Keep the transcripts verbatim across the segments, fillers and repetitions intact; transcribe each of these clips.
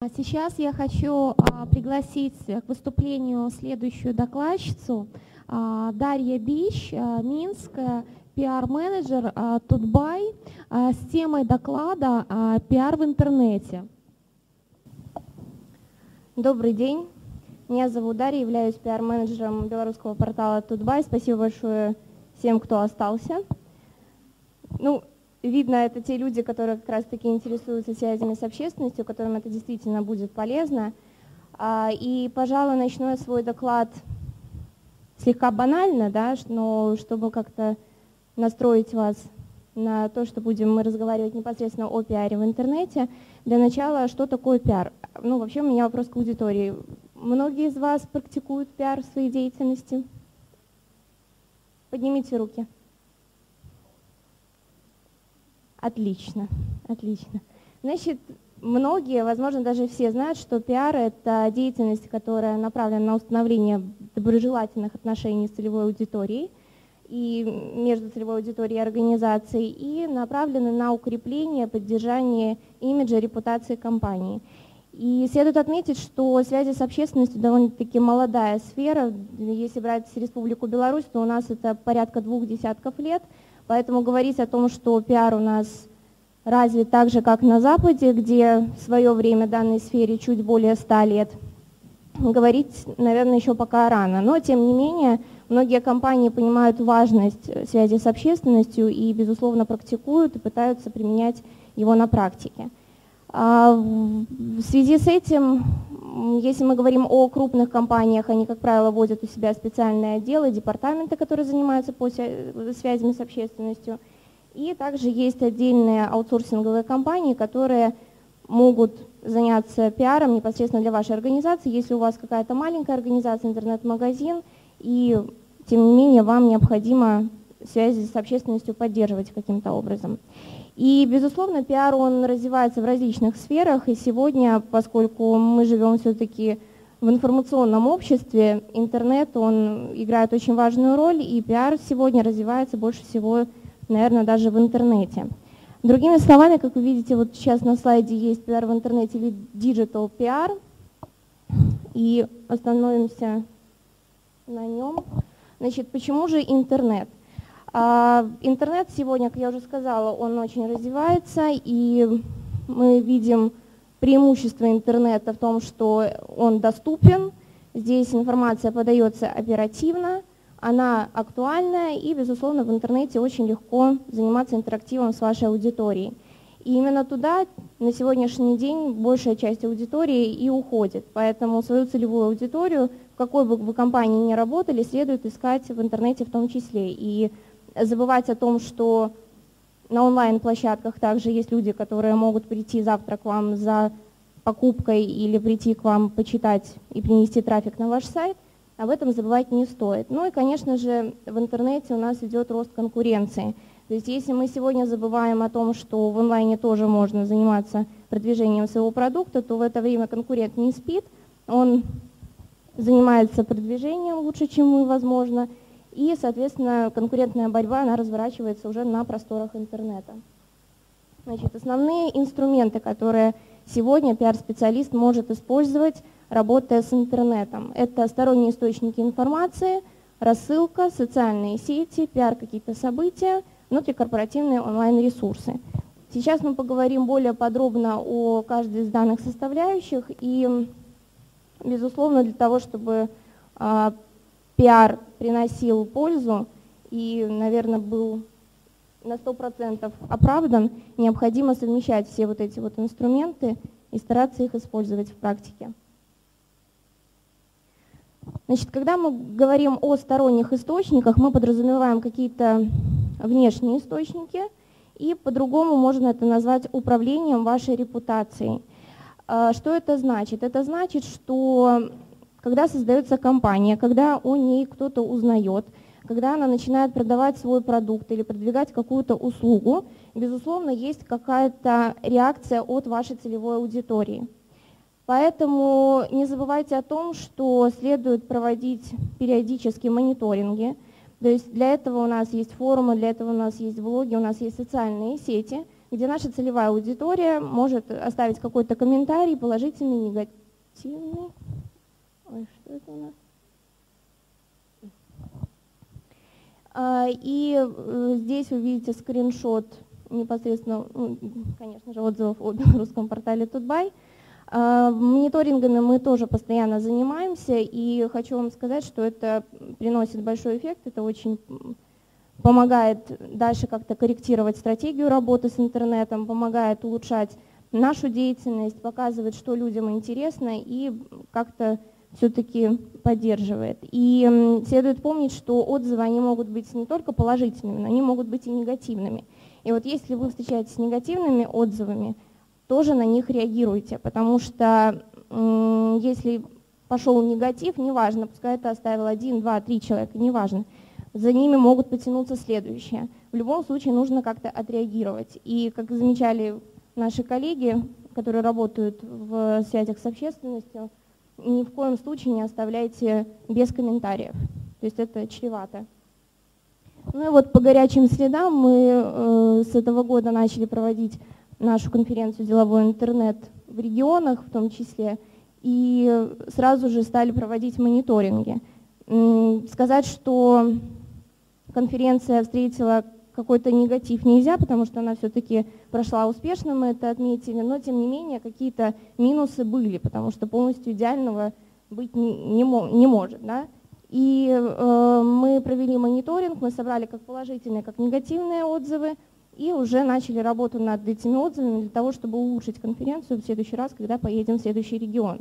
Сейчас я хочу а, пригласить к выступлению следующую докладчицу а, Дарья Бич, а, Минск, пиар-менеджер а, Тутбай, а, с темой доклада а, «Пиар в интернете». Добрый день, меня зовут Дарья, являюсь пиар-менеджером белорусского портала Тутбай. Спасибо большое всем, кто остался. Ну, видно, это те люди, которые как раз-таки интересуются связями с общественностью, которым это действительно будет полезно. И, пожалуй, начну я свой доклад слегка банально, да, но чтобы как-то настроить вас на то, что будем мы разговаривать непосредственно о пиаре в интернете. Для начала, что такое пиар? Ну, вообще у меня вопрос к аудитории. Многие из вас практикуют пиар в своей деятельности? Поднимите руки. Отлично, отлично. Значит, многие, возможно, даже все знают, что пиар – это деятельность, которая направлена на установление доброжелательных отношений с целевой аудиторией и между целевой аудиторией и организацией, и направлена на укрепление, поддержание имиджа, репутации компании. И следует отметить, что связи с общественностью довольно-таки молодая сфера. Если брать Республику Беларусь, то у нас это порядка двух десятков лет. Поэтому говорить о том, что пиар у нас развит так же, как на Западе, где в свое время данной сфере чуть более ста лет, говорить, наверное, еще пока рано. Но, тем не менее, многие компании понимают важность связи с общественностью и, безусловно, практикуют и пытаются применять его на практике. В связи с этим, если мы говорим о крупных компаниях, они, как правило, вводят у себя специальные отделы, департаменты, которые занимаются связями с общественностью. И также есть отдельные аутсорсинговые компании, которые могут заняться пиаром непосредственно для вашей организации, если у вас какая-то маленькая организация, интернет-магазин, и, тем не менее, вам необходимо связи с общественностью поддерживать каким-то образом. И, безусловно, пиар, он развивается в различных сферах, и сегодня, поскольку мы живем все-таки в информационном обществе, интернет, он играет очень важную роль, и пиар сегодня развивается больше всего, наверное, даже в интернете. Другими словами, как вы видите, вот сейчас на слайде есть пиар в интернете или digital пиар, и остановимся на нем. Значит, почему же интернет? Интернет сегодня, как я уже сказала, он очень развивается, и мы видим преимущество интернета в том, что он доступен, здесь информация подается оперативно, она актуальная, и, безусловно, в интернете очень легко заниматься интерактивом с вашей аудиторией. И именно туда на сегодняшний день большая часть аудитории и уходит, поэтому свою целевую аудиторию, в какой бы вы компании ни работали, следует искать в интернете в том числе. И забывать о том, что на онлайн-площадках также есть люди, которые могут прийти завтра к вам за покупкой или прийти к вам почитать и принести трафик на ваш сайт, об этом забывать не стоит. Ну и, конечно же, в интернете у нас идет рост конкуренции. То есть если мы сегодня забываем о том, что в онлайне тоже можно заниматься продвижением своего продукта, то в это время конкурент не спит, он занимается продвижением лучше, чем мы, возможно, и, соответственно, конкурентная борьба, она разворачивается уже на просторах интернета. Значит, основные инструменты, которые сегодня пиар-специалист может использовать, работая с интернетом, это сторонние источники информации, рассылка, социальные сети, пиар, какие-то события, внутрикорпоративные онлайн-ресурсы. Сейчас мы поговорим более подробно о каждой из данных составляющих, и, безусловно, для того, чтобы а, пиар приносил пользу и, наверное, был на сто процентов оправдан, необходимо совмещать все вот эти вот инструменты и стараться их использовать в практике. Значит, когда мы говорим о сторонних источниках, мы подразумеваем какие-то внешние источники, и по-другому можно это назвать управлением вашей репутацией. Что это значит? Это значит, что когда создается компания, когда о ней кто-то узнает, когда она начинает продавать свой продукт или продвигать какую-то услугу, безусловно, есть какая-то реакция от вашей целевой аудитории. Поэтому не забывайте о том, что следует проводить периодически мониторинги. То есть для этого у нас есть форумы, для этого у нас есть блоги, у нас есть социальные сети, где наша целевая аудитория может оставить какой-то комментарий, положительный, негативный. Ой, что это у нас? И здесь вы видите скриншот непосредственно, ну, конечно же, отзывов о белорусском портале Тутбай. Мониторингами мы тоже постоянно занимаемся, и хочу вам сказать, что это приносит большой эффект, это очень помогает дальше как-то корректировать стратегию работы с интернетом, помогает улучшать нашу деятельность, показывает, что людям интересно, и как-то все-таки поддерживает. И следует помнить, что отзывы, они могут быть не только положительными, но они могут быть и негативными. И вот если вы встречаетесь с негативными отзывами, тоже на них реагируйте, потому что м, если пошел негатив, неважно, пускай это оставил один, два, три человека, неважно, за ними могут потянуться следующие. В любом случае нужно как-то отреагировать. И как замечали наши коллеги, которые работают в связях с общественностью, ни в коем случае не оставляйте без комментариев. То есть это чревато. Ну и вот по горячим следам мы э, с этого года начали проводить нашу конференцию «Деловой интернет» в регионах в том числе, и сразу же стали проводить мониторинги. М, сказать, что конференция встретила какой-то негатив нельзя, потому что она все-таки прошла успешно, мы это отметили, но тем не менее какие-то минусы были, потому что полностью идеального быть не, не, не может. Да? И э, мы провели мониторинг, мы собрали как положительные, как негативные отзывы, и уже начали работу над этими отзывами для того, чтобы улучшить конференцию в следующий раз, когда поедем в следующий регион.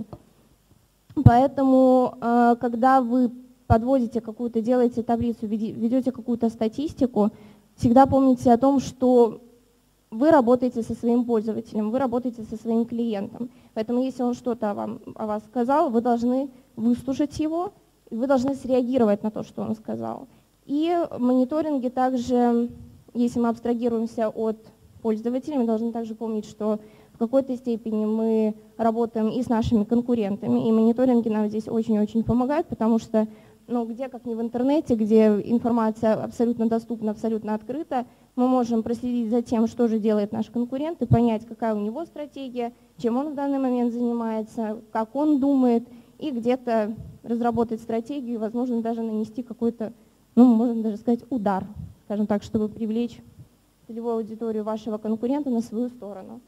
Поэтому, э, когда вы подводите какую-то, делаете таблицу, ведете какую-то статистику, всегда помните о том, что вы работаете со своим пользователем, вы работаете со своим клиентом. Поэтому если он что-то вам, о вас сказал, вы должны выслушать его, и вы должны среагировать на то, что он сказал. И мониторинги также, если мы абстрагируемся от пользователей, мы должны также помнить, что в какой-то степени мы работаем и с нашими конкурентами, и мониторинги нам здесь очень-очень помогают, потому что ну, где, как не в интернете, где информация абсолютно доступна, абсолютно открыта, мы можем проследить за тем, что же делает наш конкурент, и понять, какая у него стратегия, чем он в данный момент занимается, как он думает, и где-то разработать стратегию, и, возможно, даже нанести какой-то, ну, можно даже сказать, удар, скажем так, чтобы привлечь целевую аудиторию вашего конкурента на свою сторону.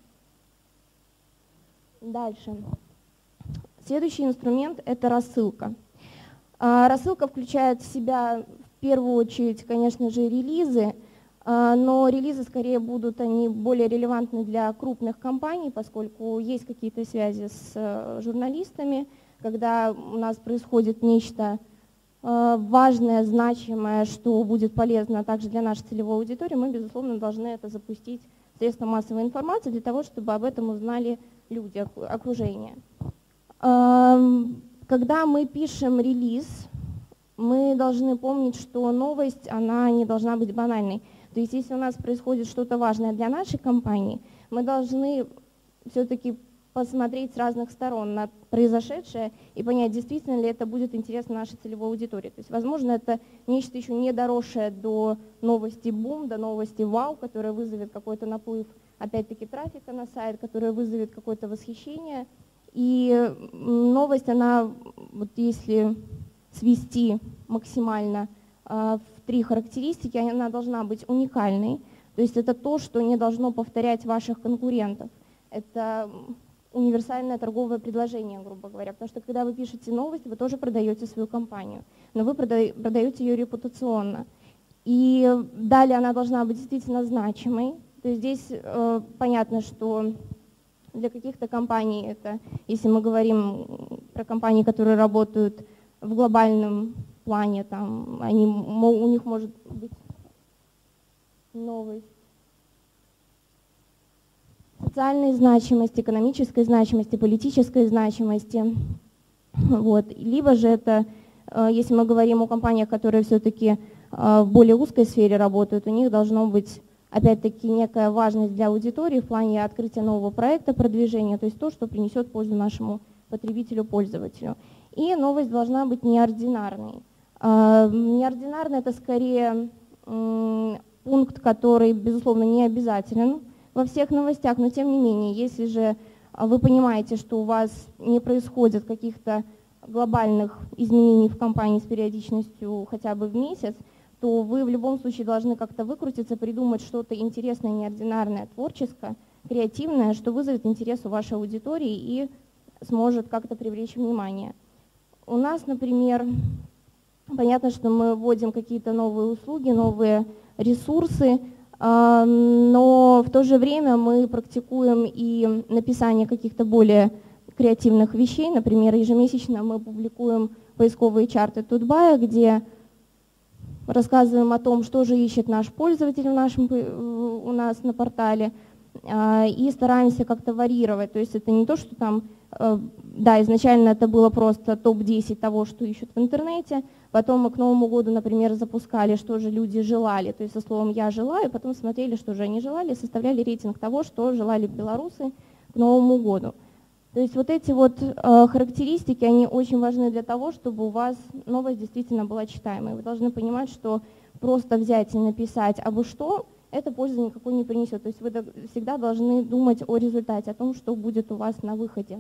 Дальше. Следующий инструмент – это рассылка. Рассылка включает в себя в первую очередь, конечно же, релизы, но релизы скорее будут они более релевантны для крупных компаний, поскольку есть какие-то связи с журналистами, когда у нас происходит нечто важное, значимое, что будет полезно также для нашей целевой аудитории, мы, безусловно, должны это запустить в средства массовой информации для того, чтобы об этом узнали люди, окружение. Когда мы пишем релиз, мы должны помнить, что новость, она не должна быть банальной. То есть если у нас происходит что-то важное для нашей компании, мы должны все-таки посмотреть с разных сторон на произошедшее и понять, действительно ли это будет интересно нашей целевой аудитории. То есть, возможно, это нечто еще не доросшее до новости бум, до новости вау, которая вызовет какой-то наплыв, опять-таки, трафика на сайт, которая вызовет какое-то восхищение. И новость, она, вот если свести максимально э, в три характеристики, она должна быть уникальной. То есть это то, что не должно повторять ваших конкурентов. Это универсальное торговое предложение, грубо говоря. Потому что когда вы пишете новость, вы тоже продаете свою компанию, но вы продаете ее репутационно. И далее она должна быть действительно значимой. То есть здесь э, понятно, что для каких-то компаний это, если мы говорим про компании, которые работают в глобальном плане, там, они, у них может быть новость социальной значимости, экономической значимости, политической значимости. Вот. Либо же это, если мы говорим о компаниях, которые все-таки в более узкой сфере работают, у них должно быть опять-таки некая важность для аудитории в плане открытия нового проекта, продвижения, то есть то, что принесет пользу нашему потребителю, пользователю. И новость должна быть неординарной. Неординарная – это скорее пункт, который, безусловно, не обязателен во всех новостях, но тем не менее, если же вы понимаете, что у вас не происходит каких-то глобальных изменений в компании с периодичностью хотя бы в месяц, то вы в любом случае должны как-то выкрутиться, придумать что-то интересное, неординарное, творческое, креативное, что вызовет интерес у вашей аудитории и сможет как-то привлечь внимание. У нас, например, понятно, что мы вводим какие-то новые услуги, новые ресурсы, но в то же время мы практикуем и написание каких-то более креативных вещей. Например, ежемесячно мы публикуем поисковые чарты Тутбая, где рассказываем о том, что же ищет наш пользователь в нашем, у нас на портале, и стараемся как-то варьировать. То есть это не то, что там, да, изначально это было просто топ десять того, что ищут в интернете, потом мы к Новому году, например, запускали, что же люди желали, то есть со словом «я желаю», потом смотрели, что же они желали, составляли рейтинг того, что желали белорусы к Новому году. То есть вот эти вот э, характеристики, они очень важны для того, чтобы у вас новость действительно была читаемой. Вы должны понимать, что просто взять и написать «абы что» это пользы никакой не принесет. То есть вы всегда должны думать о результате, о том, что будет у вас на выходе.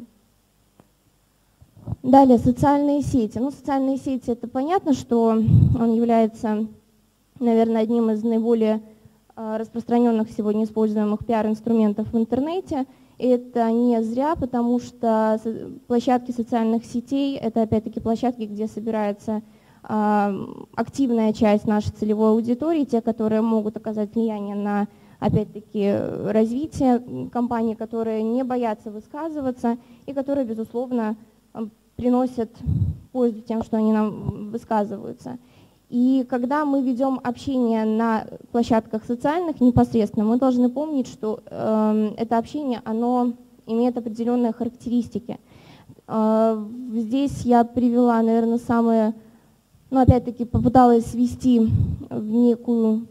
Далее, социальные сети. Ну, социальные сети, это понятно, что он является, наверное, одним из наиболее э, распространенных сегодня используемых пиар-инструментов в интернете. Это не зря, потому что площадки социальных сетей – это опять-таки площадки, где собирается э, активная часть нашей целевой аудитории, те, которые могут оказать влияние на, опять-таки, развитие компаний, которые не боятся высказываться и которые, безусловно, приносят пользу тем, что они нам высказываются. И когда мы ведем общение на площадках социальных непосредственно, мы должны помнить, что э, это общение, оно имеет определенные характеристики. Э, здесь я привела, наверное, самые, ну, опять-таки попыталась свести в некую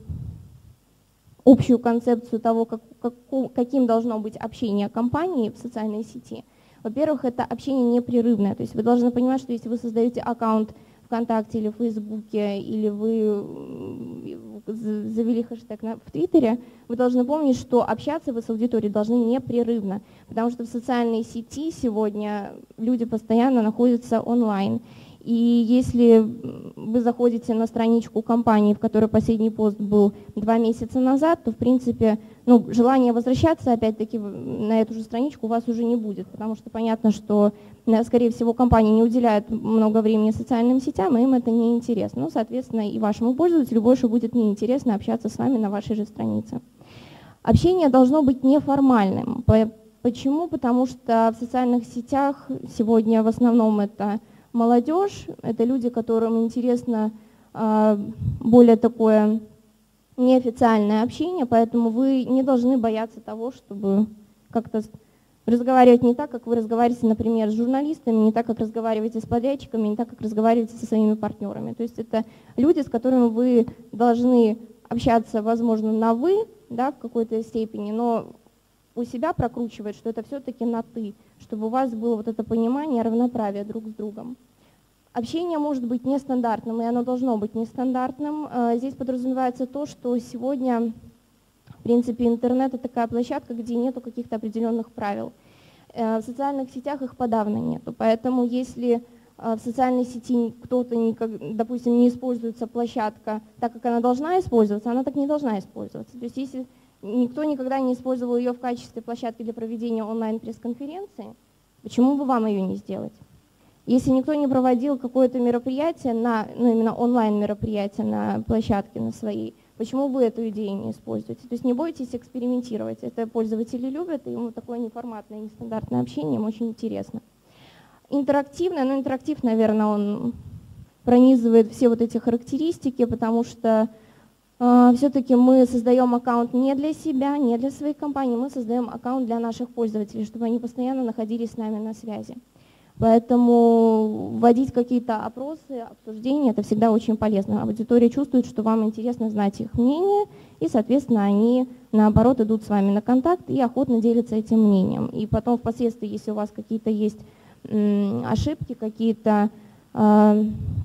общую концепцию того, как, как, каким должно быть общение компании в социальной сети. Во-первых, это общение непрерывное, то есть вы должны понимать, что если вы создаете аккаунт ВКонтакте или в Фейсбуке, или вы завели хэштег в Твиттере, вы должны помнить, что общаться вы с аудиторией должны непрерывно, потому что в социальной сети сегодня люди постоянно находятся онлайн. И если вы заходите на страничку компании, в которой последний пост был два месяца назад, то, в принципе, ну, желание возвращаться, опять-таки, на эту же страничку у вас уже не будет, потому что понятно, что, скорее всего, компания не уделяет много времени социальным сетям, и им это не интересно. Ну, соответственно, и вашему пользователю больше будет неинтересно общаться с вами на вашей же странице. Общение должно быть неформальным. Почему? Потому что в социальных сетях сегодня в основном это молодежь, это люди, которым интересно э, более такое неофициальное общение, поэтому вы не должны бояться того, чтобы как-то разговаривать не так, как вы разговариваете, например, с журналистами, не так, как разговариваете с подрядчиками, не так, как разговариваете со своими партнерами. То есть это люди, с которыми вы должны общаться, возможно, на «вы», да, в какой-то степени, но у себя прокручивать, что это все-таки на «ты», чтобы у вас было вот это понимание равноправия друг с другом. Общение может быть нестандартным, и оно должно быть нестандартным. Здесь подразумевается то, что сегодня, в принципе, интернет – это такая площадка, где нету каких-то определенных правил. В социальных сетях их подавно нету, поэтому если в социальной сети кто-то, допустим, не используется площадка так, как она должна использоваться, она так не должна использоваться. То есть если никто никогда не использовал ее в качестве площадки для проведения онлайн-пресс-конференции, почему бы вам ее не сделать? Если никто не проводил какое-то мероприятие, на, ну именно онлайн-мероприятие на площадке на своей, почему вы эту идею не используете? То есть не бойтесь экспериментировать. Это пользователи любят, и ему такое неформатное, нестандартное общение им очень интересно. Интерактивное, ну интерактив, наверное, он пронизывает все вот эти характеристики, потому что э, все-таки мы создаем аккаунт не для себя, не для своей компании, мы создаем аккаунт для наших пользователей, чтобы они постоянно находились с нами на связи. Поэтому вводить какие-то опросы, обсуждения – это всегда очень полезно. Аудитория чувствует, что вам интересно знать их мнение, и, соответственно, они, наоборот, идут с вами на контакт и охотно делятся этим мнением. И потом, впоследствии, если у вас какие-то есть м, ошибки, какие-то, э,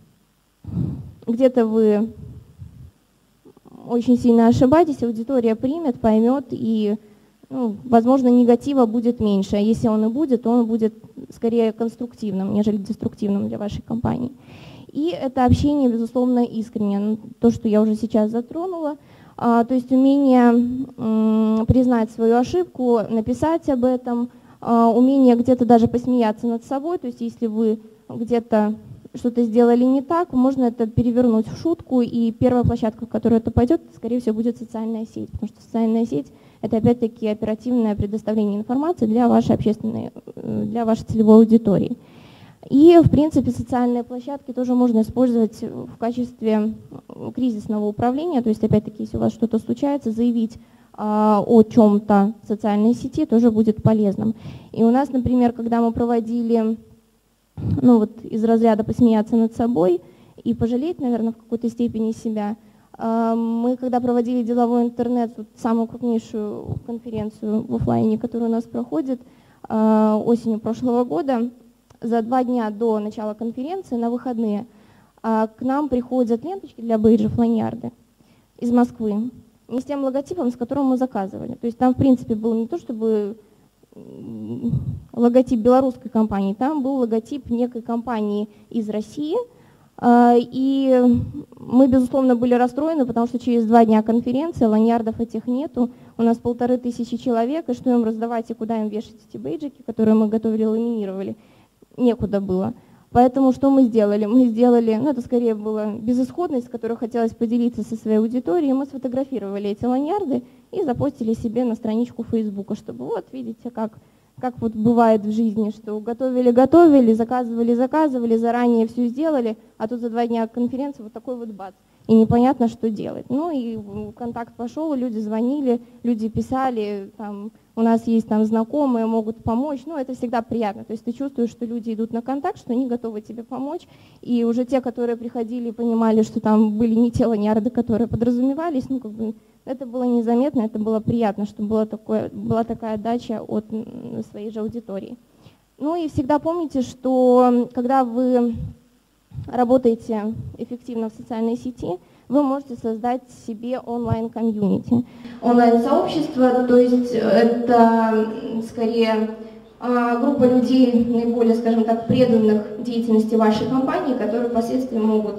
где-то вы очень сильно ошибаетесь, аудитория примет, поймет и ну, возможно, негатива будет меньше, а если он и будет, то он будет скорее конструктивным, нежели деструктивным для вашей компании. И это общение, безусловно, искреннее, то, что я уже сейчас затронула, а, то есть умение м, признать свою ошибку, написать об этом, а, умение где-то даже посмеяться над собой, то есть если вы где-то что-то сделали не так, можно это перевернуть в шутку, и первая площадка, в которую это пойдет, скорее всего, будет социальная сеть, потому что социальная сеть – это опять-таки оперативное предоставление информации для вашей общественной, для вашей целевой аудитории. И, в принципе, социальные площадки тоже можно использовать в качестве кризисного управления, то есть, опять-таки, если у вас что-то случается, заявить а, о чем-то в социальной сети тоже будет полезным. И у нас, например, когда мы проводили, ну вот из разряда посмеяться над собой и пожалеть, наверное, в какой-то степени себя, а, мы, когда проводили деловой интернет, вот самую крупнейшую конференцию в офлайне, которая у нас проходит а, осенью прошлого года, за два дня до начала конференции на выходные а, к нам приходят ленточки для бейджев, лanyарды из Москвы, не с тем логотипом, с которым мы заказывали. То есть там, в принципе, был не то чтобы логотип белорусской компании, там был логотип некой компании из России. А, и мы, безусловно, были расстроены, потому что через два дня конференции лanyардов этих нету. У нас полторы тысячи человек, и что им раздавать и куда им вешать эти бейджики, которые мы готовили, ламинировали, некуда было. Поэтому что мы сделали? Мы сделали, ну это скорее была безысходность, с которой хотелось поделиться со своей аудиторией. Мы сфотографировали эти лanyарды и запостили себе на страничку Фейсбука, чтобы вот видите, как, как вот бывает в жизни, что готовили-готовили, заказывали-заказывали, заранее все сделали, а тут за два дня конференции вот такой вот бац. И непонятно, что делать. Ну и контакт пошел, люди звонили, люди писали, там, у нас есть там знакомые, могут помочь. Ну, это всегда приятно. То есть ты чувствуешь, что люди идут на контакт, что они готовы тебе помочь. И уже те, которые приходили и понимали, что там были не те лanyарды, которые подразумевались, ну, как бы это было незаметно, это было приятно, что было такое, была такая отдача от своей же аудитории. Ну и всегда помните, что когда вы работаете эффективно в социальной сети, вы можете создать себе онлайн-комьюнити. Онлайн-сообщество, то есть это скорее группа людей, наиболее, скажем так, преданных деятельности вашей компании, которые впоследствии могут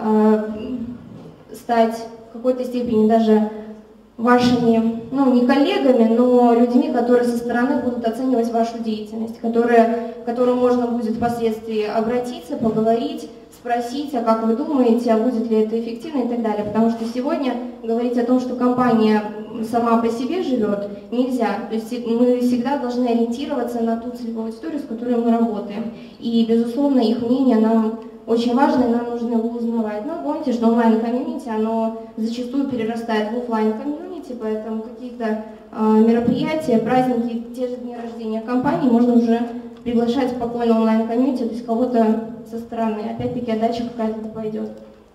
стать в какой-то степени даже вашими, ну, не коллегами, но людьми, которые со стороны будут оценивать вашу деятельность, которые, к которым можно будет впоследствии обратиться, поговорить, спросить, а как вы думаете, а будет ли это эффективно и так далее. Потому что сегодня говорить о том, что компания сама по себе живет, нельзя. То есть мы всегда должны ориентироваться на ту целевую аудиторию, с которой мы работаем. И, безусловно, их мнение нам очень важно, и нам нужно его узнавать. Но помните, что онлайн-комьюнити, оно зачастую перерастает в офлайн-комьюнити, поэтому какие-то э, мероприятия, праздники, те же дни рождения компании можно уже приглашать спокойно онлайн-комьюнити, то есть кого-то со стороны. Опять-таки отдача какая-то пойдет.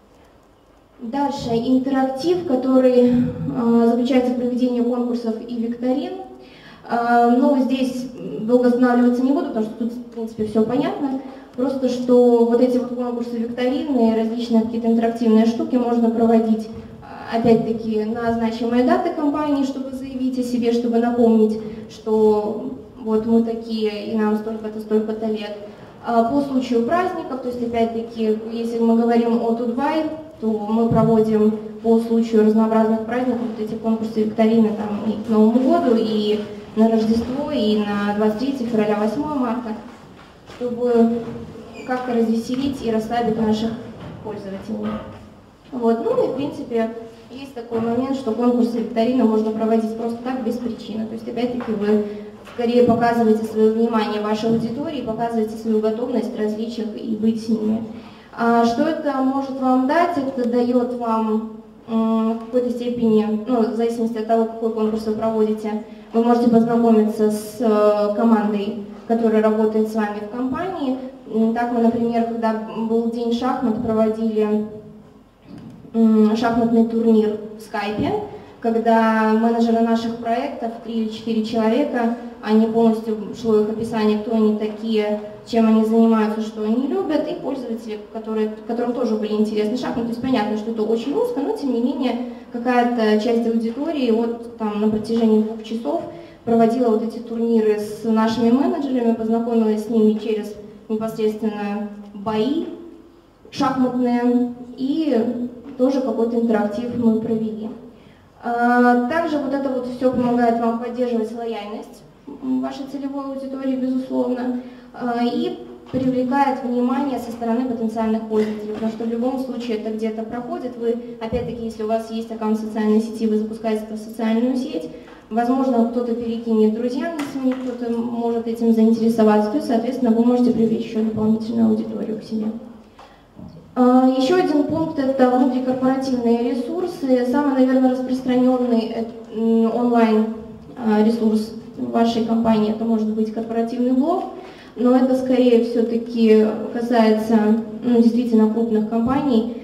Дальше интерактив, который э, заключается в проведении конкурсов и викторин. Э, но здесь долго останавливаться не буду, потому что тут, в принципе, все понятно. Просто что вот эти вот конкурсы, викторины, различные какие-то интерактивные штуки можно проводить, опять-таки, на значимые даты компании, чтобы заявить о себе, чтобы напомнить, что вот мы такие, и нам столько-то, столько-то лет. По случаю праздников, то есть, опять-таки, если мы говорим о Тутбай, то мы проводим по случаю разнообразных праздников вот эти конкурсы, викторины там, и к Новому году, и на Рождество, и на двадцать третьего февраля, восьмого марта, чтобы как-то развеселить и расслабить наших пользователей. Вот. Ну и, в принципе, есть такой момент, что конкурсы и викторины можно проводить просто так, без причины. То есть, опять-таки, вы скорее показываете свое внимание вашей аудитории, показываете свою готовность развлечь их и быть с ними. А что это может вам дать? Это дает вам в какой-то степени, ну, в зависимости от того, какой конкурс вы проводите, вы можете познакомиться с командой, которая работает с вами в компании. Так мы, например, когда был день шахмат, проводили шахматный турнир в скайпе, когда менеджеры наших проектов, три или четыре человека, они полностью, шло их описание, кто они такие, чем они занимаются, что они любят, и пользователи, которые, которым тоже были интересны шахматы. То есть понятно, что это очень узко, но тем не менее какая-то часть аудитории вот там на протяжении двух часов проводила вот эти турниры с нашими менеджерами, познакомилась с ними через непосредственно бои шахматные, и тоже какой-то интерактив мы провели. Также вот это вот все помогает вам поддерживать лояльность вашей целевой аудитории, безусловно, и привлекает внимание со стороны потенциальных пользователей, потому что в любом случае это где-то проходит. Вы, опять-таки, если у вас есть аккаунт в социальной сети, вы запускаете это в социальную сеть, возможно, кто-то перекинет друзьям, если кто-то может этим заинтересоваться, то, соответственно, вы можете привлечь еще дополнительную аудиторию к себе. Еще один пункт – это внутрикорпоративные ресурсы. Самый, наверное, распространенный онлайн-ресурс в вашей компании – это может быть корпоративный блог, но это скорее все-таки касается ну, действительно крупных компаний,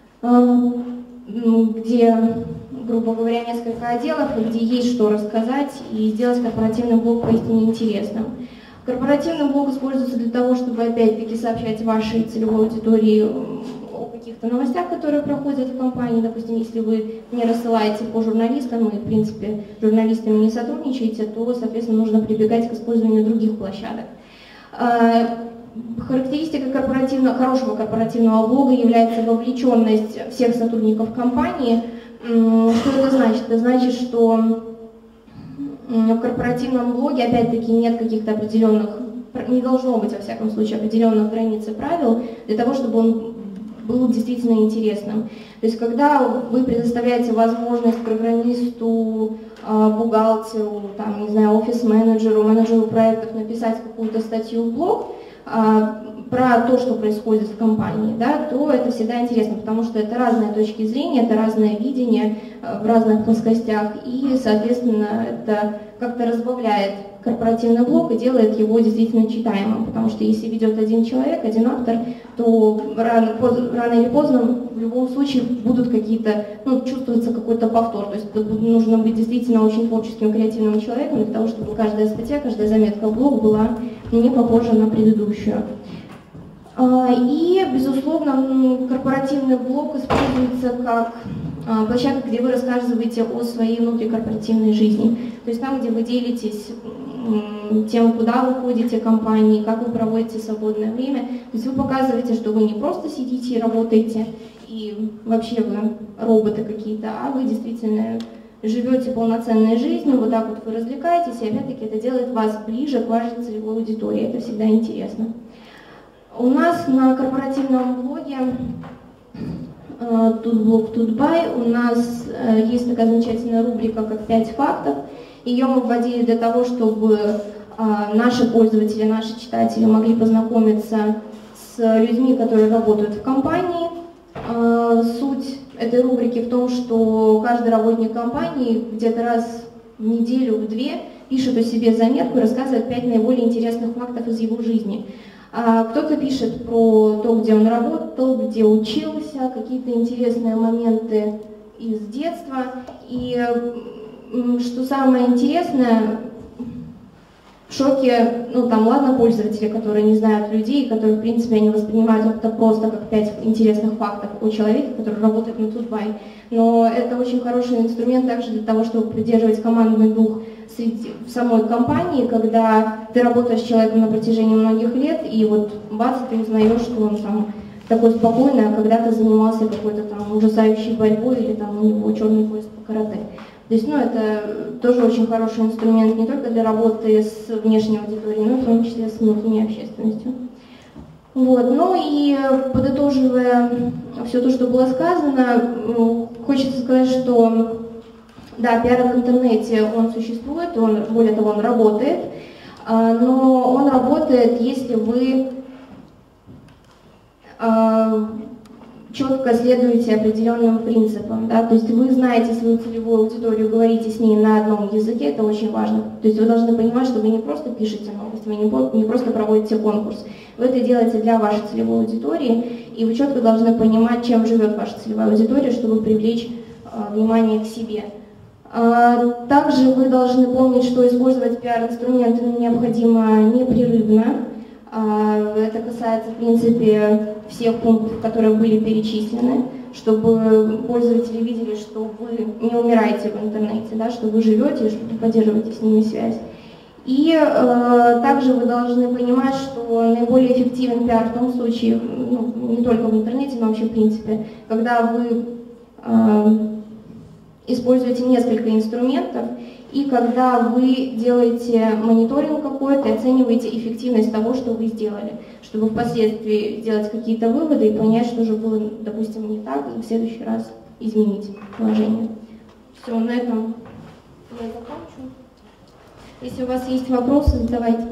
где, грубо говоря, несколько отделов, и где есть что рассказать, и сделать корпоративный блог поистине интересным. Корпоративный блог используется для того, чтобы опять-таки сообщать вашей целевой аудитории о каких-то новостях, которые проходят в компании. Допустим, если вы не рассылаете по журналистам и, в принципе, журналистами не сотрудничаете, то, соответственно, нужно прибегать к использованию других площадок. Характеристикой корпоративного, хорошего корпоративного блога является вовлеченность всех сотрудников компании. Что это значит? Это значит, что в корпоративном блоге, опять-таки, нет каких-то определенных, не должно быть, во всяком случае, определенных границ и правил для того, чтобы он был действительно интересным. То есть, когда вы предоставляете возможность программисту, бухгалтеру, там, не знаю, офис-менеджеру, менеджеру проектов написать какую-то статью в блог про то, что происходит в компании, да, то это всегда интересно, потому что это разные точки зрения, это разное видение в разных плоскостях, и, соответственно, это как-то разбавляет корпоративный блог и делает его действительно читаемым, потому что если ведет один человек, один автор, то рано, рано или поздно в любом случае будут какие-то, ну, чувствуется какой-то повтор, то есть нужно быть действительно очень творческим, креативным человеком для того, чтобы каждая статья, каждая заметка в блог была не похожа на предыдущую. И, безусловно, корпоративный блог используется как площадка, где вы рассказываете о своей внутрикорпоративной жизни. То есть там, где вы делитесь тем, куда вы ходите компании, как вы проводите свободное время. То есть вы показываете, что вы не просто сидите и работаете, и вообще вы роботы какие-то, а вы действительно живете полноценной жизнью, вот так вот вы развлекаетесь, и опять-таки это делает вас ближе к вашей целевой аудитории. Это всегда интересно. У нас на корпоративном блоге TutBlog TutBuy у нас есть такая замечательная рубрика, как пять фактов. Ее мы вводили для того, чтобы наши пользователи, наши читатели могли познакомиться с людьми, которые работают в компании. Суть этой рубрики в том, что каждый работник компании где-то раз в неделю, в две пишет о себе заметку и рассказывает пять наиболее интересных фактов из его жизни. Кто-то пишет про то, где он работал, где учился, какие-то интересные моменты из детства. И что самое интересное, в шоке, ну там ладно пользователи, которые не знают людей, которые в принципе они воспринимают это просто как пять интересных фактов о человеке, который работает на TutBuy. Но это очень хороший инструмент также для того, чтобы поддерживать командный дух среди, в самой компании, когда ты работаешь с человеком на протяжении многих лет, и вот бац, ты узнаешь, что он там такой спокойный, а когда-то занимался какой-то там ужасающей борьбой или там у него черный пояс по карате. То есть, ну, это тоже очень хороший инструмент не только для работы с внешней аудиторией, но и в том числе с внутренней общественностью. Вот. Ну и подытоживая все то, что было сказано, хочется сказать, что да, пиар в интернете, он существует, он, более того, он работает, но он работает, если вы четко следуете определенным принципам, да, то есть вы знаете свою целевую аудиторию, говорите с ней на одном языке, это очень важно. То есть вы должны понимать, что вы не просто пишете новость, вы не, не просто проводите конкурс, вы это делаете для вашей целевой аудитории, и вы четко должны понимать, чем живет ваша целевая аудитория, чтобы привлечь а, внимание к себе. А, также вы должны помнить, что использовать пиар-инструменты необходимо непрерывно. Это касается, в принципе, всех пунктов, которые были перечислены, чтобы пользователи видели, что вы не умираете в интернете, да, что вы живете, что вы поддерживаете с ними связь. И э, также вы должны понимать, что наиболее эффективен пиар в том случае, ну, не только в интернете, но вообще в принципе, когда вы э, используете несколько инструментов, и когда вы делаете мониторинг какой-то, оцениваете эффективность того, что вы сделали, чтобы впоследствии сделать какие-то выводы и понять, что же было, допустим, не так, и в следующий раз изменить положение. Все, на этом я закончу. Если у вас есть вопросы, задавайте.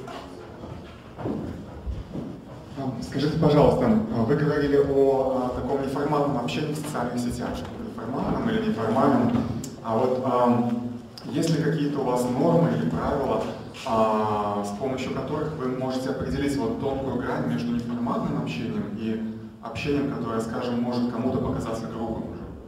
Скажите, пожалуйста, вы говорили о, о таком неформальном общении в социальных сетях, неформальном или неформальном. А вот а, есть ли какие-то у вас нормы или правила, а, с помощью которых вы можете определить вот тонкую грань между неформальным общением и общением, которое, скажем, может кому-то показаться грубым?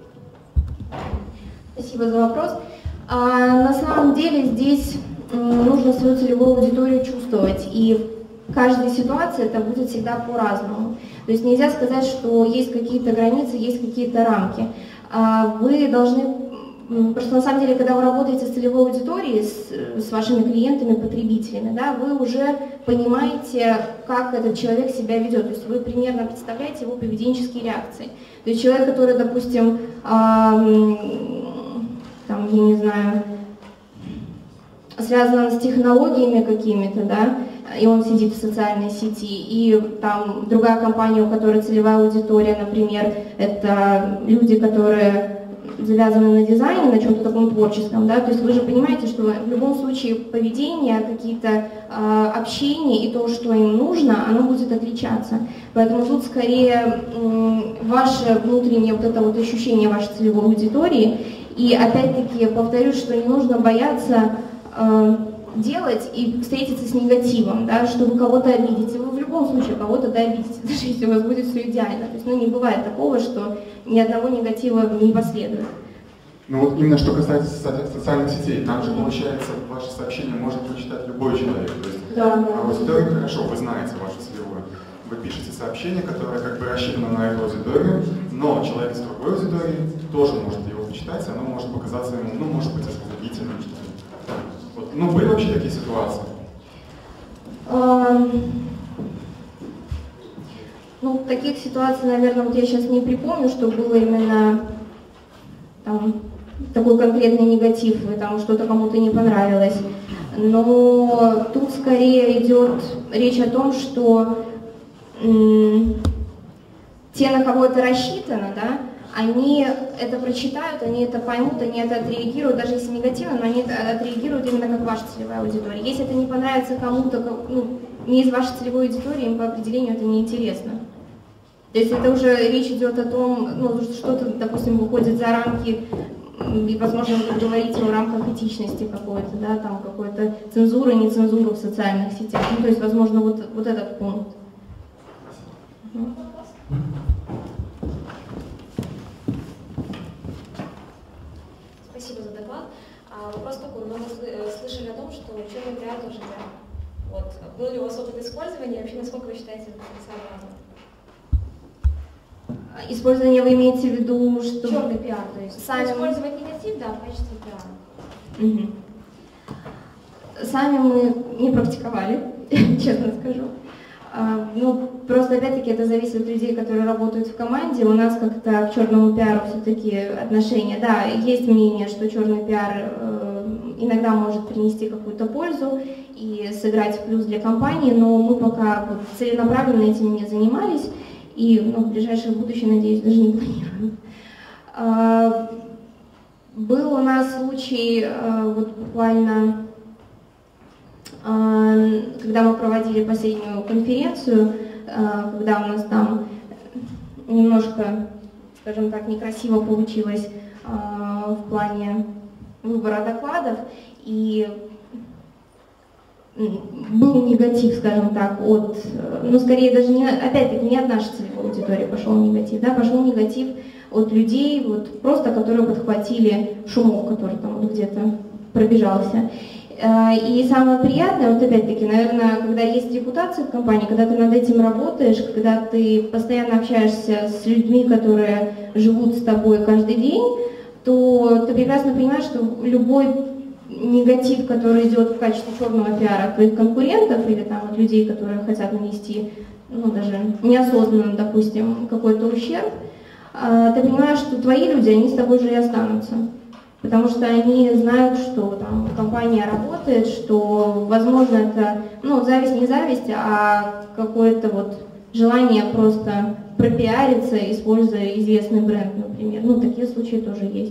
Спасибо за вопрос. А, на самом деле здесь нужно свою целевую аудиторию чувствовать, и в каждой ситуации это будет всегда по-разному. То есть нельзя сказать, что есть какие-то границы, есть какие-то рамки. А, вы должны, просто на самом деле, когда вы работаете с целевой аудиторией, с, с вашими клиентами, потребителями, да, вы уже понимаете, как этот человек себя ведет, то есть вы примерно представляете его поведенческие реакции. То есть человек, который, допустим, эм, там, я не знаю, связано с технологиями какими-то, да, и он сидит в социальной сети, и там другая компания, у которой целевая аудитория, например, это люди, которые завязаны на дизайне, на чем-то таком творческом, да, то есть вы же понимаете, что в любом случае поведение, какие-то э, общения и то, что им нужно, оно будет отличаться. Поэтому тут скорее э, ваше внутреннее вот это вот ощущение вашей целевой аудитории, и опять-таки повторюсь, что не нужно бояться делать и встретиться с негативом, да, что вы кого-то обидите. Вы в любом случае кого-то да, обидите, даже если у вас будет все идеально. То есть, ну, не бывает такого, что ни одного негатива не последует. Ну вот именно что касается социальных сетей, там же получается, ваше сообщение может прочитать любой человек. То есть да, аудиторию хорошо, вы знаете вашу целевую. Вы пишете сообщение, которое как бы рассчитано на эту аудиторию, но человек из другой аудитории тоже может его почитать, и оно может показаться ему, ну, может быть, оскорбительным, что-то. Вот. Ну, были вообще такие ситуации? Um, ну, таких ситуаций, наверное, вот я сейчас не припомню, что было именно там, такой конкретный негатив, и там что-то кому-то не понравилось. Но тут скорее идет речь о том, что м- те, на кого это рассчитано, да, они это прочитают, они это поймут, они это отреагируют, даже если негативно, но они это отреагируют именно как ваша целевая аудитория. Если это не понравится кому-то, ну, не из вашей целевой аудитории, им по определению это неинтересно. То есть это уже речь идет о том, ну, что что-то, допустим, выходит за рамки, и, возможно, вы говорите о рамках этичности какой-то, да, там какой-то цензуры, не цензуры в социальных сетях. Ну, то есть, возможно, вот, вот этот пункт. Спасибо за доклад. А, вопрос такой. Мы слышали о том, что черный пиар тоже пиар. Вот. Был ли у вас опыт использования? И вообще, насколько вы считаете это целесообразно? Использование вы имеете в виду, что... Черный пиар, то есть сами... использовать негатив, да, в качестве пиара. Угу. Сами мы не практиковали, честно скажу. А, ну, просто опять-таки это зависит от людей, которые работают в команде. У нас как-то к черному пиару все-таки отношение. Да, есть мнение, что черный пиар э, иногда может принести какую-то пользу и сыграть в плюс для компании, но мы пока вот, целенаправленно этим не занимались и ну, в ближайшее будущее, надеюсь, даже не планируем. А, был у нас случай а, вот буквально, а, когда мы проводили последнюю конференцию, а, когда у нас там немножко, скажем так, некрасиво получилось а, в плане выбора докладов, и был негатив, скажем так, от, ну, скорее даже не, опять-таки, не от нашей целевой аудитории пошел негатив, да, пошел негатив от людей, вот, просто которые подхватили шумок, который там вот где-то пробежался. И самое приятное, вот опять-таки, наверное, когда есть репутация в компании, когда ты над этим работаешь, когда ты постоянно общаешься с людьми, которые живут с тобой каждый день, то ты прекрасно понимаешь, что любой негатив, который идет в качестве черного пиара от твоих конкурентов или там от людей, которые хотят нанести, ну, даже неосознанно, допустим, какой-то ущерб, ты понимаешь, что твои люди, они с тобой же и останутся. Потому что они знают, что там компания работает, что, возможно, это, ну, зависть не зависть, а какое-то вот желание просто пропиариться, используя известный бренд, например. Ну, такие случаи тоже есть.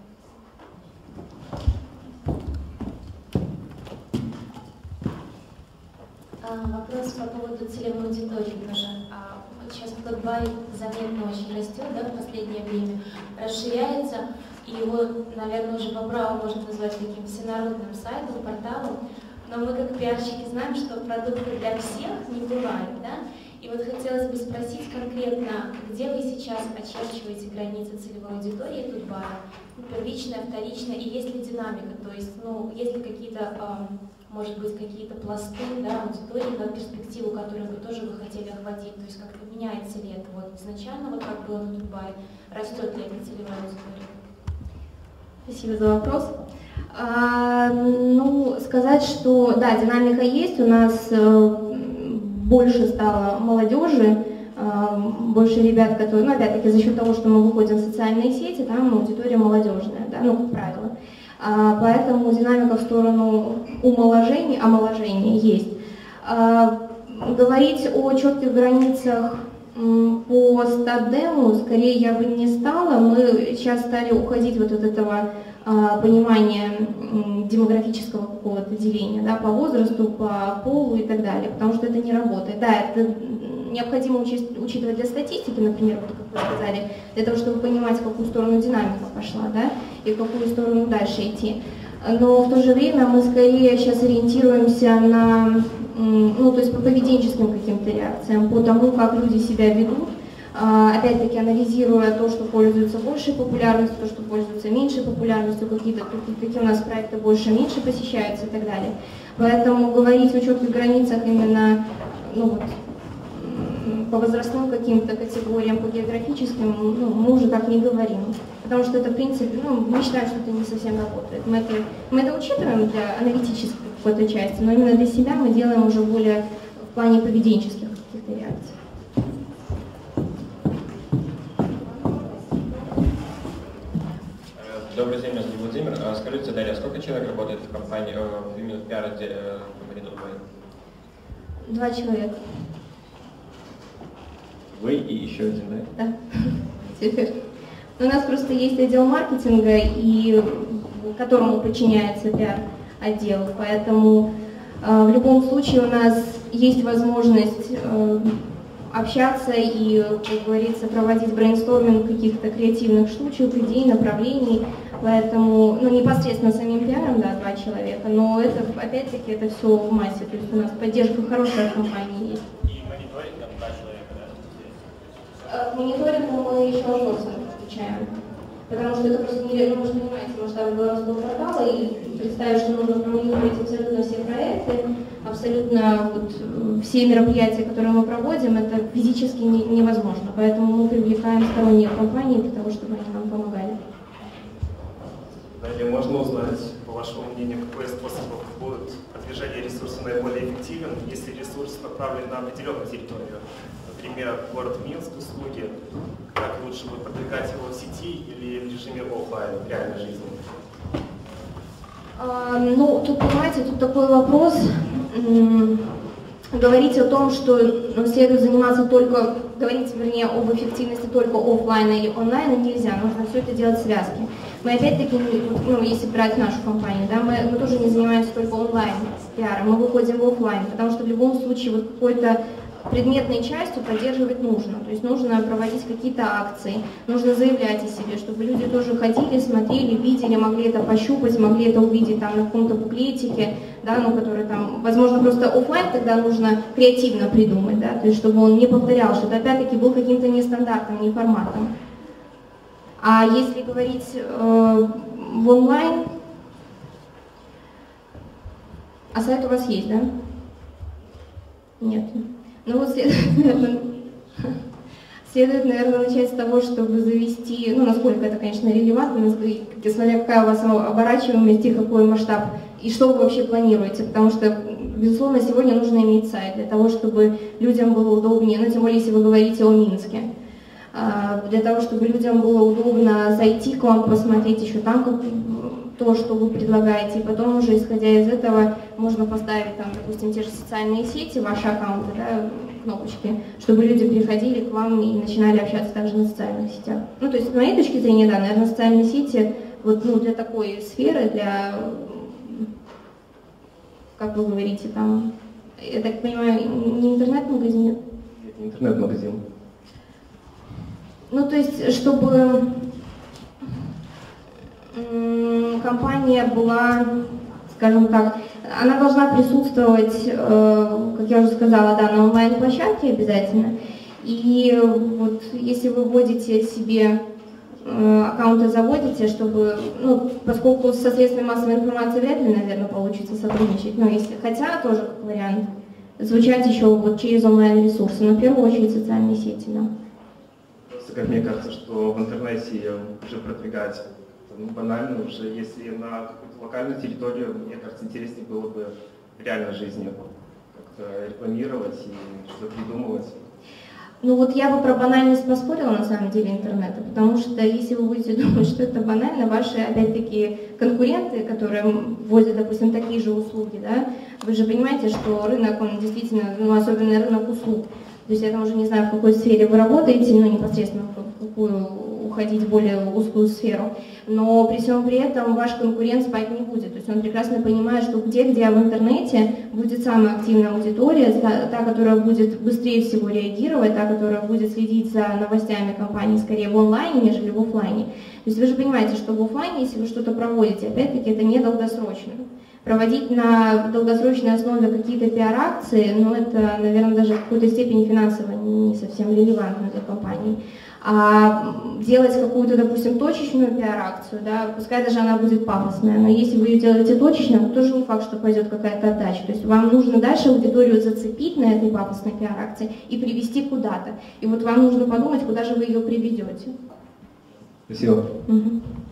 Вопрос по поводу целевой аудитории тоже. Сейчас Тутбай заметно очень растет, да, в последнее время, расширяется, и его, наверное, уже по праву можно назвать таким всенародным сайтом, порталом, но мы как пиарщики знаем, что продукты для всех не бывает, да? И вот хотелось бы спросить конкретно, где вы сейчас очерчиваете границы целевой аудитории Тутбая, первичная, вторичная, и есть ли динамика, то есть, ну, есть ли какие-то, может быть, какие-то пласты, да, аудитории на перспективу, которую вы тоже вы хотели охватить, то есть как-то меняется ли это вот изначально, вот как было на Тутбае, растет ли эта целевая аудитория? Спасибо за вопрос. А, ну, сказать, что да, динамика есть, у нас э, больше стало молодежи, э, больше ребят, которые, ну, опять-таки, за счет того, что мы выходим в социальные сети, там аудитория молодежная, да, ну, как правило. А, поэтому динамика в сторону умоложения, омоложения есть. А, говорить о четких границах по стат-дему, скорее я бы не стала. Мы сейчас стали уходить вот от этого а, понимания демографического какого-то деления, да, по возрасту, по полу и так далее, потому что это не работает. Да, это необходимо учесть, учитывать для статистики, например, вот, как вы сказали, для того, чтобы понимать, в какую сторону динамика пошла, да, и в какую сторону дальше идти. Но в то же время мы скорее сейчас ориентируемся на, ну, то есть по поведенческим каким-то реакциям, по тому, как люди себя ведут, опять-таки анализируя то, что пользуется большей популярностью, то, что пользуется меньшей популярностью, какие-то, какие у нас проекты больше, меньше посещаются и так далее. Поэтому говорить о четких границах именно, ну, вот, по возрастным каким-то категориям, по географическим, ну, мы уже так не говорим. Потому что это, в принципе, ну, мы считаем, что это не совсем работает. Мы это, мы это учитываем для аналитической какой-то части, но именно для себя мы делаем уже более в плане поведенческих каких-то реакций. Добрый день, меня зовут Владимир. Скажите, Дарья, сколько человек работает в компании, именно в пиар-отделе компании Тутбай? Два человека. Вы и еще один, да? Да, теперь. У нас просто есть отдел маркетинга, и которому подчиняется пиар-отдел, поэтому э, в любом случае у нас есть возможность э, общаться и, как говорится, проводить брейнсторминг каких-то креативных штучек, идей, направлений, поэтому, ну, непосредственно самим пиаром, да, два человека, но это, опять-таки, это все в массе, то есть у нас поддержка хорошая в компании есть. К мониторингу мы еще аутсорсинг включаем, потому что это просто не, ну, вы же понимаете, масштабы белорусского портала, и представить, что нужно промониторить абсолютно все проекты, абсолютно вот, все мероприятия, которые мы проводим, это физически не, невозможно, поэтому мы привлекаем сторонние компании для того, чтобы они нам помогали. Далее можно узнать, по вашему мнению, какой из способов будет продвижение ресурса наиболее эффективен, если ресурс направлен на определенную территорию? Например, город Минск, услуги, как лучше будет продвигать его в сети или в режиме офлайн, в реальной жизни? А, ну, тут, понимаете, тут такой вопрос. Говорить о том, что следует заниматься только, говорить, вернее, об эффективности только офлайна или онлайна нельзя, нужно все это делать в связке. Мы опять-таки, ну, если брать нашу компанию, да, мы, мы тоже не занимаемся только онлайн пиаром, мы выходим в офлайн, потому что в любом случае вот какой-то предметной частью поддерживать нужно, то есть нужно проводить какие-то акции, нужно заявлять о себе, чтобы люди тоже ходили, смотрели, видели, могли это пощупать, могли это увидеть там на каком-то буклетике, да, ну, который там, возможно, просто офлайн тогда нужно креативно придумать, да, то есть чтобы он не повторял, что это опять-таки был каким-то нестандартным, не форматом. А если говорить э, в онлайн, А сайт у вас есть, да? Нет. Ну вот следует, наверное, следует, наверное, начать с того, чтобы завести, ну, насколько это, конечно, релевантно, смотря какая у вас оборачиваемость и какой масштаб, и что вы вообще планируете, потому что, безусловно, сегодня нужно иметь сайт для того, чтобы людям было удобнее, ну, тем более, если вы говорите о Минске, для того, чтобы людям было удобно зайти к вам, посмотреть еще там, как то, что вы предлагаете, и потом уже, исходя из этого, можно поставить, там, допустим, те же социальные сети, ваши аккаунты, да, кнопочки, чтобы люди приходили к вам и начинали общаться также на социальных сетях. Ну, то есть, с моей точки зрения, да, наверное, социальные сети, вот, ну, для такой сферы, для, как вы говорите, там, я так понимаю, не интернет-магазин? Это интернет-магазин. Ну, то есть, чтобы компания была, скажем так, она должна присутствовать, как я уже сказала, да, на онлайн-площадке обязательно. И вот если вы вводите себе аккаунты, заводите, чтобы, ну, поскольку со средствами массовой информации вряд ли, наверное, получится сотрудничать, но если, хотя тоже как вариант, звучать еще вот через онлайн-ресурсы, но в первую очередь социальные сети, да. Просто, как мне кажется, что в интернете уже продвигать ну, банально уже, если на какую-то локальную территорию, мне кажется, интереснее было бы в реальной жизни как-то рекламировать и что-то придумывать. Ну вот я бы про банальность поспорила на самом деле интернета, потому что если вы будете думать, что это банально, ваши, опять-таки, конкуренты, которые вводят, допустим, такие же услуги, да, вы же понимаете, что рынок, он действительно, ну особенно рынок услуг, то есть я там уже не знаю, в какой сфере вы работаете, ну непосредственно в какую уходить в более узкую сферу, но при всем при этом ваш конкурент спать не будет. То есть он прекрасно понимает, что где-где в интернете будет самая активная аудитория, та, та, которая будет быстрее всего реагировать, та, которая будет следить за новостями компании скорее в онлайне, нежели в офлайне. То есть вы же понимаете, что в офлайне, если вы что-то проводите, опять-таки это не долгосрочно. Проводить на долгосрочной основе какие-то пиар-акции, ну это, наверное, даже в какой-то степени финансово не совсем релевантно для компании. А делать какую-то, допустим, точечную пиар-акцию, да, пускай даже она будет пафосная, но если вы ее делаете точечно, то тоже не факт, что пойдет какая-то отдача. То есть вам нужно дальше аудиторию зацепить на этой пафосной пиар-акции и привести куда-то. И вот вам нужно подумать, куда же вы ее приведете. Спасибо. Угу.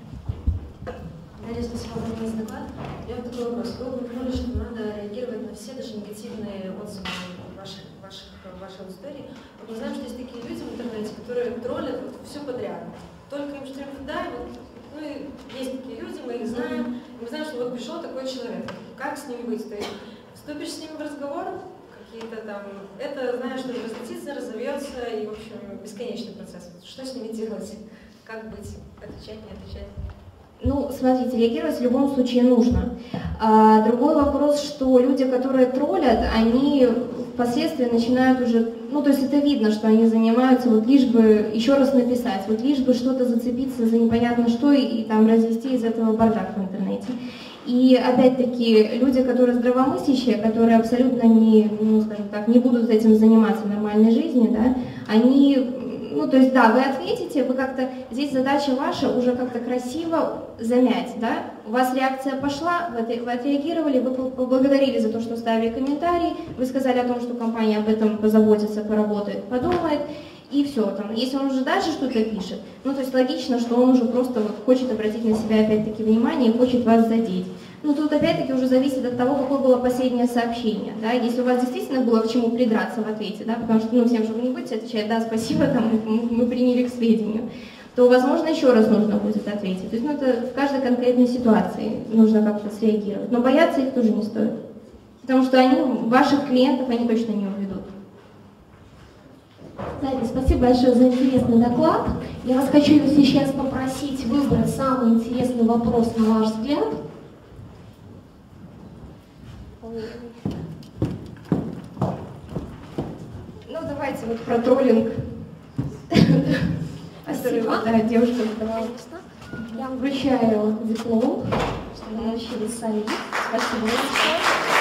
Дарья, спасибо вам за доклад. У меня такой вопрос. Вы упомянули, что надо реагировать на все, даже негативные отзывы ваших, ваших, вашей аудитории. Вот мы знаем, что есть такие люди в интернете, которые троллят вот все подряд. Только им что-нибудь дай, вот, ну и есть такие люди, мы их знаем, и мы знаем, что вот пришел такой человек. Как с ним быть? То есть вступишь с ним в разговор, какие-то там, это, знаешь, что разлетится, разовьется, и, в общем, бесконечный процесс. Что с ними делать? Как быть? Отвечать, не отвечать? Ну, смотрите, реагировать в любом случае нужно. А, другой вопрос, что люди, которые троллят, они впоследствии начинают уже, ну, то есть это видно, что они занимаются вот лишь бы еще раз написать, вот лишь бы что-то зацепиться за непонятно что и, и там развести из этого бардак в интернете. И опять-таки люди, которые здравомыслящие, которые абсолютно не, ну, скажем так, не будут этим заниматься в нормальной жизни, да, они... Ну, то есть, да, вы ответите, вы как-то, здесь задача ваша уже как-то красиво замять, да, у вас реакция пошла, вы, вы отреагировали, вы поблагодарили за то, что ставили комментарий, вы сказали о том, что компания об этом позаботится, поработает, подумает, и все, там, если он уже дальше что-то пишет, ну, то есть логично, что он уже просто вот хочет обратить на себя опять-таки внимание и хочет вас задеть. Ну, тут опять-таки уже зависит от того, какое было последнее сообщение, да, если у вас действительно было к чему придраться в ответе, да, потому что, ну, всем же вы не будете отвечать, да, спасибо, там, мы, мы приняли к сведению, то, возможно, еще раз нужно будет ответить. То есть, ну, это в каждой конкретной ситуации нужно как-то среагировать, но бояться их тоже не стоит, потому что они, ваших клиентов, они точно не уведут. Дарья, спасибо большое за интересный доклад. Я вас хочу сейчас попросить выбрать самый интересный вопрос, на ваш взгляд. Ну, давайте вот про троллинг. Спасибо. Да, девушка задавала. Я вам вручаю диплом, что вы научились сами. Спасибо большое.